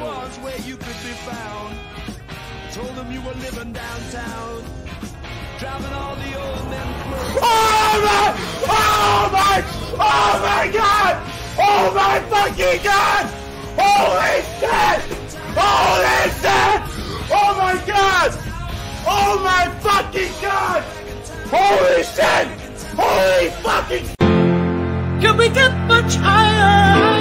was where you could be found. Told them you were living downtown, driving all the old men close. Oh my God! Oh my fucking God! Holy shit! Holy shit! Oh my God! Oh my fucking God! Holy shit! Holy fucking... Can we get much higher?